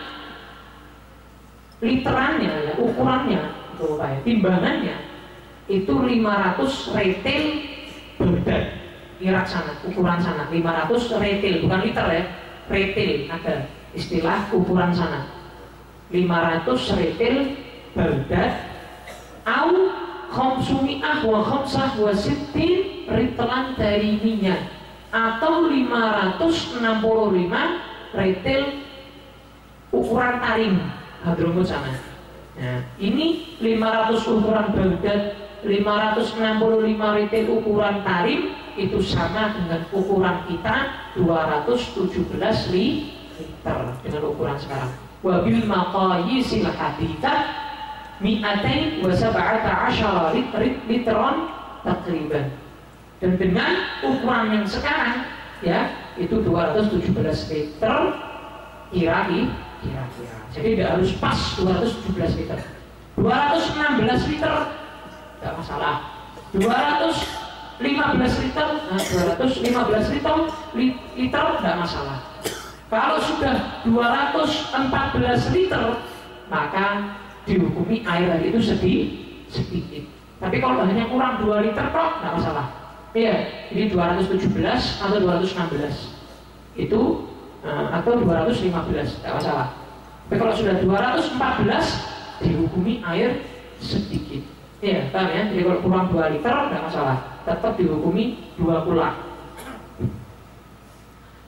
S1: literannya ya, ukurannya itu apa ya, timbangannya itu lima ratus retil Baghdad, Irak sana, ukuran sana lima ratus retil, bukan liter ya, retil, ada istilah ukuran sana lima ratus retil Baghdad, au khamsumi'ah wa khamsah wa sittin ritlan dari minyak, atau lima ratus enam puluh lima retil ukuran tarim Hadramut sana. Nah, ini lima ratus ukuran Baghdad, lima ratus enam puluh lima retil ukuran tarim, itu sama dengan ukuran kita dua ratus tujuh belas liter dengan ukuran sekarang. Wabil maqayisil haditsah mi'atain wa sab'ata asyara litron takriban, dan dengan ukuran yang sekarang ya itu dua ratus tujuh belas liter kira-kira, kira-kira. Jadi tidak harus pas dua ratus tujuh belas liter, dua ratus enam belas liter tidak masalah, dua ratus lima belas liter, nah dua ratus lima belas liter liter tidak masalah. Kalau sudah dua ratus empat belas liter, maka dihukumi air itu sedikit, sedikit. Tapi kalau hanya kurang dua liter kok tidak masalah. Iya, ini dua ratus tujuh belas atau dua ratus enam belas itu uh, atau dua ratus lima belas tidak masalah. Tapi kalau sudah dua ratus empat belas dihukumi air sedikit. Iya, paham ya? Jadi kalau kurang dua liter tidak masalah, tetap dihukumi dua kullah.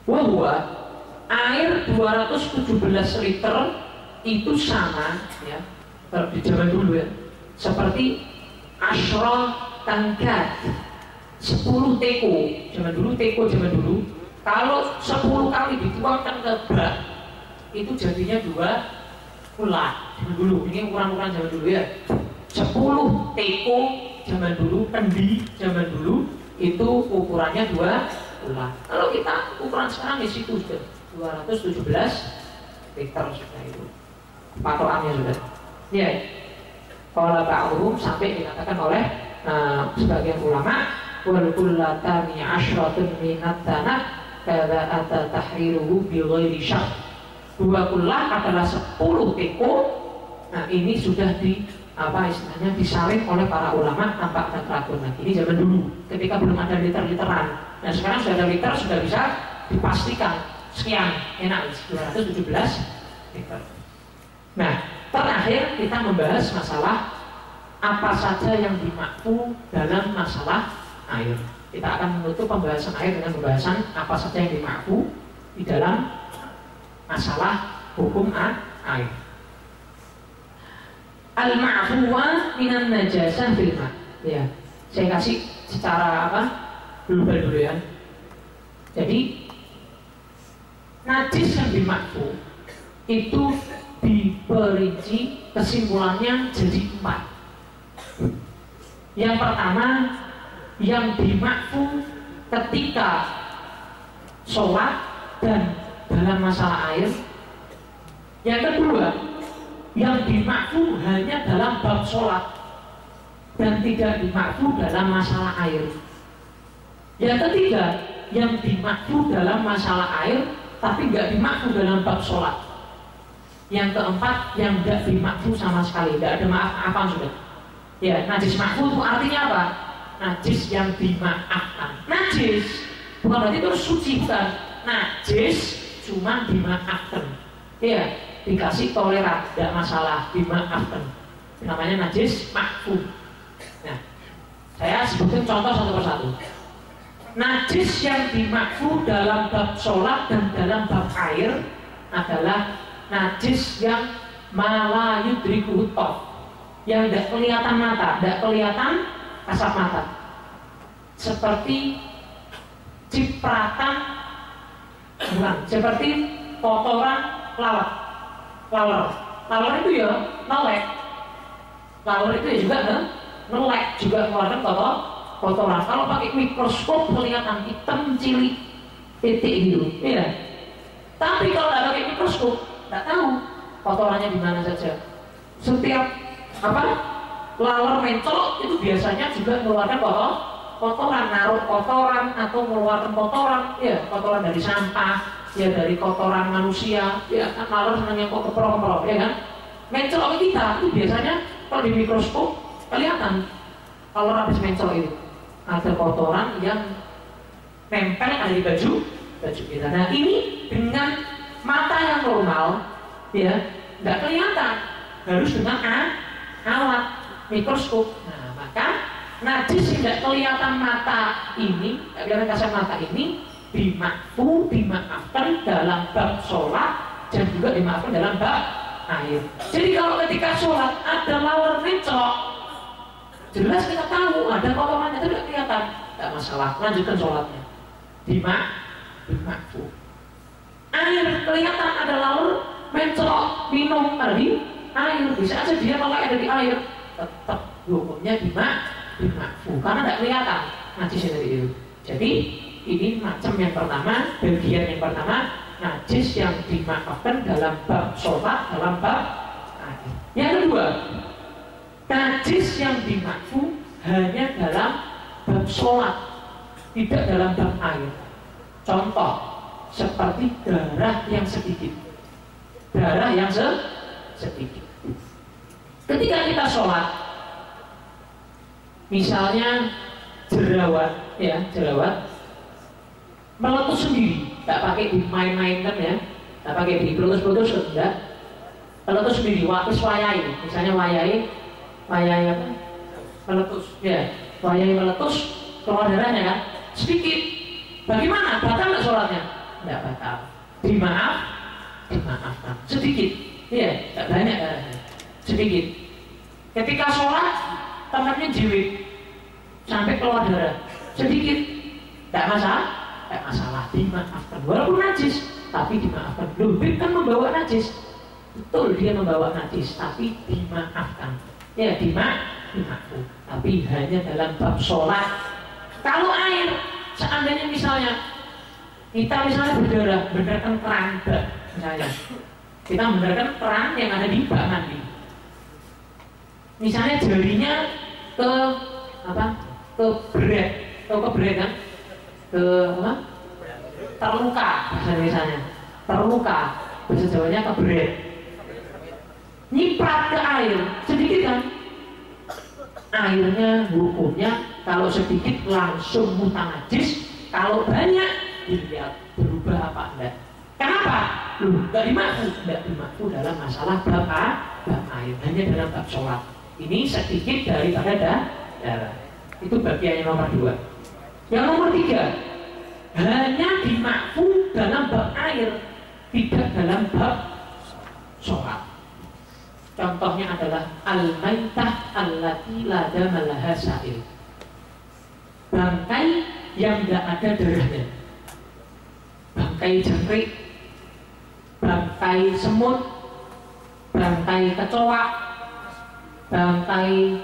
S1: Wahwa air dua ratus tujuh belas liter itu sama ya, kalau di zaman dulu ya, seperti asyra tangkat, sepuluh teko. Zaman dulu teko zaman dulu kalau sepuluh kali dituangkan ke bak itu jadinya dua ulat. Zaman dulu, ini ukuran-ukuran zaman dulu ya, sepuluh teko zaman dulu, kendi zaman dulu itu ukurannya dua ulat. Kalau kita ukuran sekarang di situ sudah dua ratus tujuh belas liter sudah, itu patokannya sudah ya. Kalau ba'uhum sampai dikatakan oleh uh, sebagian ulama, wal kullatani asyratun minat tanah kada ata tahriruhu bi ghairi syarh. Dua kullah adalah sepuluh teko. Nah, ini sudah di apa istilahnya disaring oleh para ulama tanpa ada keraguan lagi. Ini zaman dulu ketika belum ada liter-literan. Nah, sekarang sudah ada liter, sudah bisa dipastikan sekian, enak dua ratus tujuh belas liter. Nah, terakhir kita membahas masalah apa saja yang dimakfu dalam masalah air. Kita akan menutup pembahasan air dengan pembahasan apa saja yang dimakfu di dalam masalah hukum air. Al-ma'fuwa minan najasah fil ma'. Ya, saya kasih secara apa? Global dulu ya. Jadi najis yang dimakfu itu diperinci kesimpulannya jadi empat. Yang pertama, yang dimakfu ketika sholat dan dalam masalah air. Yang kedua, yang dimakfu hanya dalam bab sholat dan tidak dimakfu dalam masalah air. Yang ketiga, yang dimakfu dalam masalah air tapi nggak dimakfu dalam bab sholat. Yang keempat, yang nggak dimakfu sama sekali, nggak ada maaf-maafan sudah. Ya, najis makfu itu artinya apa? Najis yang dimaafkan. Najis bukan berarti terus suci, bukan. Najis cuma dimaafkan. Ya, dikasih toleran, tidak masalah, dimaafkan. Namanya najis makfu. Nah, saya sebutkan contoh satu persatu. Najis yang dimakfu dalam bab sholat dan dalam bab air adalah najis yang mala yudrikuhu tof, yang tidak kelihatan mata, tidak kelihatan kasat mata, seperti cipratan bulan, seperti kotoran lalat, laler, laler itu ya nelek, laler itu ya juga ne? nelek, juga mengeluarkan kotor, kotoran. Kalau pakai mikroskop kelihatan hitam cilik titik gitu, ya. Tapi kalau tidak pakai mikroskop, tidak tahu kotorannya di mana saja. Setiap apa laler mencolok itu biasanya juga mengeluarkan kotor, kotoran, naruh kotoran atau mengeluarkan kotoran, ya kotoran dari sampah, ya dari kotoran manusia, ya kan laler senang yang kok keprok-keprok, ya kan. Mencolok kita itu biasanya kalau di mikroskop kelihatan kalau habis mencolok itu ada kotoran yang nempel ada di baju baju kita. Nah, ini dengan mata yang normal, ya nggak kelihatan, harus dengan alat mikroskop. Nah, maka najis tidak kelihatan mata ini, tidak kelihatan kasat mata ini dimakfu, dimaafkan dalam bab sholat dan juga dimaafkan dalam bab air. Jadi kalau ketika sholat ada laler mencolok, jelas kita tahu ada kotorannya, itu tidak kelihatan, tidak masalah, lanjutkan sholatnya. Dimak, dimakfu. Air kelihatan ada laler mencolok, minum tadi air, bisa aja dia kalau ada di air, tetap hukumnya dimak, dimakfu karena tidak kelihatan najis dari itu. Jadi ini macam yang pertama, bagian yang pertama, najis yang dimaafkan dalam bab sholat, dalam bab air. Yang kedua, najis yang dimakfu hanya dalam bab sholat, tidak dalam bab air. Contoh seperti darah yang sedikit, darah yang se sedikit. Ketika kita sholat, misalnya jerawat, ya jerawat meletus sendiri, tak pakai dimain-mainkan ya, tak pakai dipelutus-pelutus, enggak, meletus sendiri, wapis wayai, misalnya wayai, wayai apa? Meletus, ya, wayai meletus, keluar darahnya kan, sedikit. Bagaimana? Batal nggak sholatnya? tidak batal. Dimaaf, dimaafkan sedikit, ya, tidak banyak darahnya, sedikit. Ketika sholat tangannya jiwit sampai keluar darah sedikit, tidak masalah, tidak masalah, dimaafkan. Walaupun najis, tapi dimaafkan. Loh, kan membawa najis, betul dia membawa najis, tapi dimaafkan. Ya, dimaaf, dimaafkan. Tapi hanya dalam bab sholat. Kalau air, seandainya misalnya kita misalnya berdarah, benarkan keran bak, misalnya kita benarkan keran yang ada di bak mandi. Misalnya jarinya ke apa? Ke beret, atau ke beret kan? Ke apa? Terluka, misalnya terluka, bahasa Jawanya ke beret. Nyiprat ke air, sedikit kan? Airnya, hukumnya kalau sedikit langsung mutan najis, kalau banyak dilihat berubah apa enggak. Kenapa? Loh, enggak dimaku, enggak dimaku dalam masalah bab bab air, hanya dalam bab sholat. Ini sedikit daripada darah. Itu bagian yang nomor dua. Yang nomor tiga, hanya dimaku dalam bab air, tidak dalam bab sholat. Contohnya adalah al-maitah allati la dama laha sa'il. Bangkai yang tidak ada darahnya. Bangkai jangkrik, bangkai semut, bangkai kecoa, bangkai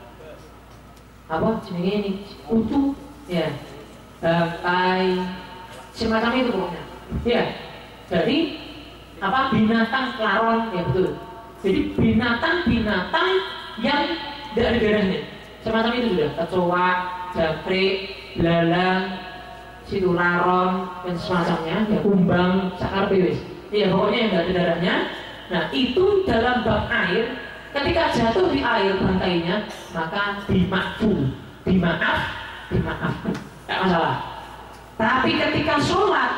S1: apa jenisnya ini, kutu, ya, bangkai semacam itu pokoknya. Ya, jadi apa binatang laron, ya betul. Jadi binatang-binatang yang tidak ada darahnya, semacam itu sudah, kecoa, jangkrik, belalang, situ laron dan semacamnya, ya kumbang, sakar pewis, ya pokoknya yang tidak ada darahnya. Nah itu dalam bab air, ketika jatuh di air bangkainya, maka dimakfu, dimaaf, dimaafkan, tidak masalah. Tapi ketika sholat,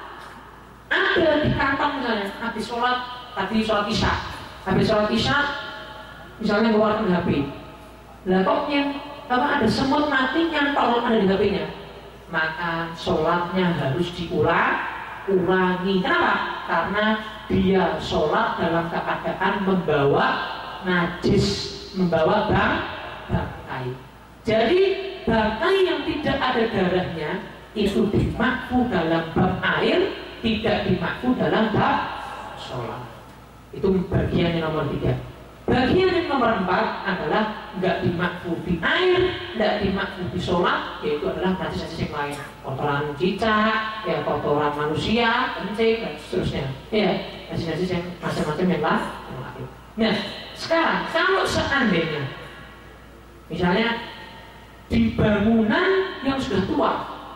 S1: ada di kantong misalnya, habis sholat, tadi sholat isya, habis sholat isya, misalnya ngeluarkan H P, lah kok yang apa ada semut mati nyantol ada di H P-nya, maka sholatnya harus diulang, ulangi. Kenapa? Karena dia sholat dalam keadaan membawa najis, membawa bang, bangkai. Jadi bangkai yang tidak ada darahnya itu dimakfu dalam bab air, tidak dimakfu dalam bab sholat. Itu bagian yang nomor tiga. Bagian yang nomor empat adalah nggak dimakfu di air, nggak dimakfu di sholat, yaitu adalah najis-najis yang lain, kotoran cicak, ya kotoran manusia, kencing dan seterusnya, ya najis-najis yang macam-macam yang lain. Nah, sekarang kalau seandainya, misalnya di bangunan yang sudah tua,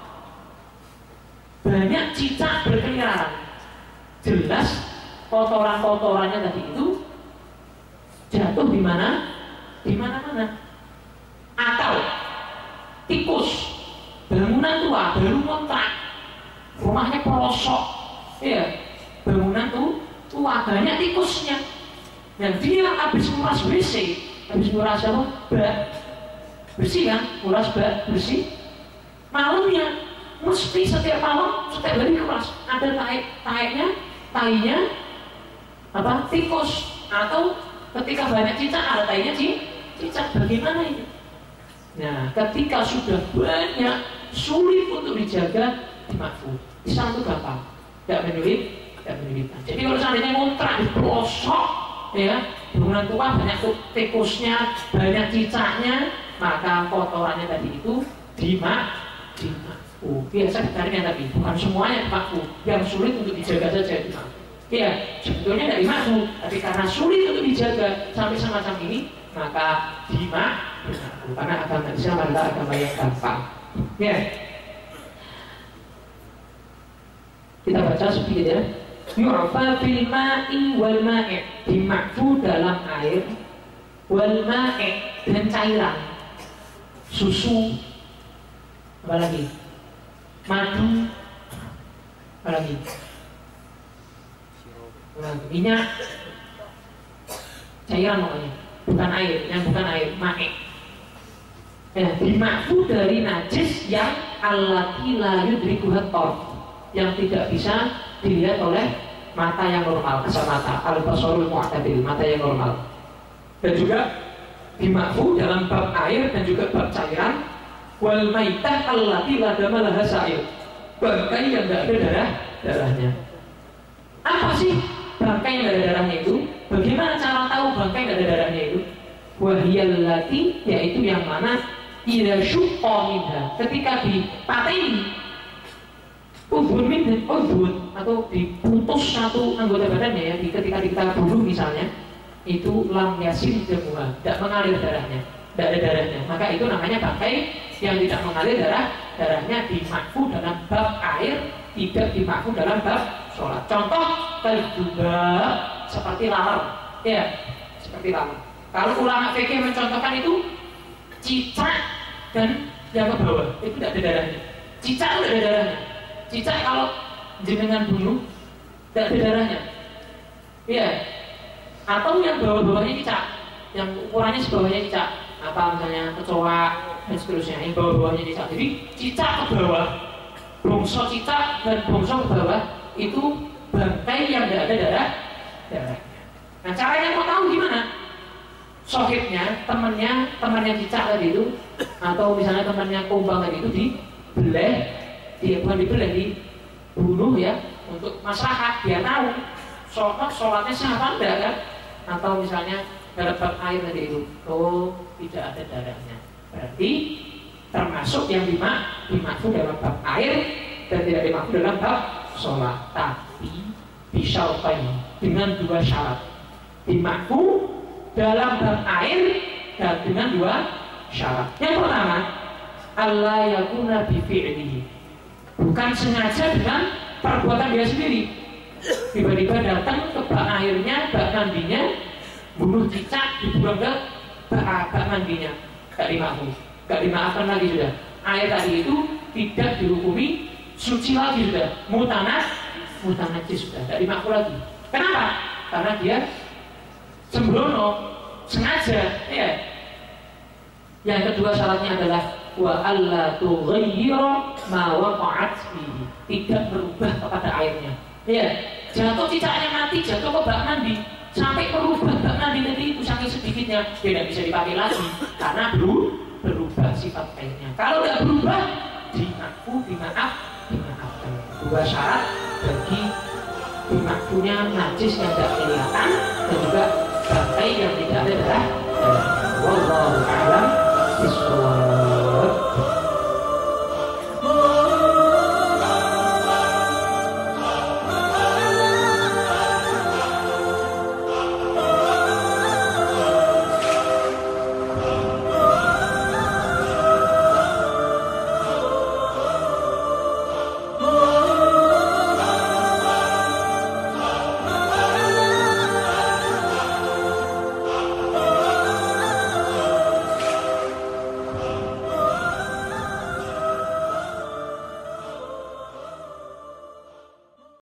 S1: banyak cicak berkeliaran, jelas kotoran-kotorannya tadi itu jatuh di mana? Di mana-mana. Atau tikus, bangunan tua, baru kontrak, rumahnya pelosok, ya, bangunan tuh tua, banyak tikusnya. Dan dia habis nguras W C, habis nguras apa? Bak, bersih kan? Nguras bak bersih. Malamnya mesti setiap malam, setiap hari nguras. Ada tai, tainya, tainya apa? Tikus. Atau ketika banyak cicak ada tainya cicak. Bagaimana ini? Nah, ketika sudah banyak, sulit untuk dijaga, dimakfu. Islam itu gampang, tidak menyulit, tidak menyulitkan. Jadi kalau seandainya ngontrak di pelosok, ya, bangunan tua banyak tikusnya, banyak cicaknya, maka kotorannya tadi itu dimak, dimakfu. Biasa dicarinya tapi bukan semuanya dimakfu. Yang sulit untuk dijaga saja dimakfu. Ya, sebetulnya tidak dimakfu, tapi karena sulit untuk dijaga sampai semacam ini, maka dimakfu. Karena agama Islam adalah agama yang gampang. Ya, kita baca sedikit ya. Yu'fa fil ma'i wal ma'i, dimakfu dalam air, wal ma'i dan cairan, susu, apa lagi, madu, apa lagi, minyak, cairan pokoknya, bukan air, yang bukan air, ma'i. Ya, dimakfu dari najis yang allati la yudrikuhat tor, yang tidak bisa dilihat oleh mata yang normal, kasat mata, al-basarul mu'tadil, mata yang normal. Dan juga dimakfu dalam bab air dan juga bab cairan, wal maitah allati la dama laha sa'il, bangkai yang tidak ada darah darahnya. Apa sih bangkai yang tidak ada darahnya itu? Bagaimana cara tahu bangkai yang tidak ada darahnya itu? Wahiyallati, yaitu yang mana ila syuqqa minha, ketika dipateni udhun min udhun, atau diputus satu anggota badannya ya, di ketika kita bunuh misalnya, itu lam yasin demuha, tidak mengalir darahnya, tidak ada darahnya, maka itu namanya bangkai yang tidak mengalir darah darahnya, dimakfu dalam bab air, tidak dimakfu dalam bab sholat. Contoh juga seperti lalat, ya, seperti lalat. Kalau ulama fikih mencontohkan itu cicak dan yang ke bawah itu tidak ada darahnya. Cicak tidak ada darahnya. Cicak kalau jenengan bunuh tidak ada darahnya. Iya. Atau yang bawah-bawahnya cicak, yang ukurannya sebawahnya cicak, apa misalnya kecoa dan seterusnya, yang bawah-bawahnya cicak. Jadi cicak ke bawah, bongso cicak dan bongso ke bawah itu bangkai yang tidak ada darah darahnya. Nah, caranya mau tahu gimana? Sohibnya, temannya, temannya cicak tadi itu, atau misalnya temannya kumbang tadi itu dibelah, dia bukan dibelah, dibunuh ya, untuk maslahat, biar tahu sholat sholatnya sah apa enggak kan? Atau misalnya dalam bab air tadi itu, oh tidak ada darahnya, berarti termasuk yang dimak dimakfu dalam bab air dan tidak dimakfu dalam bab sholat, tapi bisa dengan dua syarat, dimakfu dalam bab air dan dengan dua syarat. Yang pertama, Allah yakuna bi fi'lihi, bukan sengaja dengan perbuatan dia sendiri. Tiba-tiba datang ke bak airnya, bak mandinya, bunuh cicak, dibuang ke bak, bak mandinya, gak dimakfu, gak dimaafkan lagi sudah. Air tadi itu tidak dihukumi suci lagi sudah, mutanah, mutanajis sudah, gak dimakfu lagi. Kenapa? Karena dia sembrono, sengaja, ya. Yang kedua syaratnya adalah wa alla tughayyira ma waqa'at fihi, tidak berubah kepada airnya. Ya, jatuh cicaknya mati, jatuh ke bak mandi, sampai berubah bak mandi tadi itu saking sedikitnya, tidak bisa dipakai lagi karena baru berubah sifat airnya. Kalau tidak berubah, dimakfu, dimaaf, dimaafkan. Dua syarat bagi dimakfunya najis yang tidak kelihatan dan juga bangkai yang tidak ada darah. Wallahu a'lam bishawab.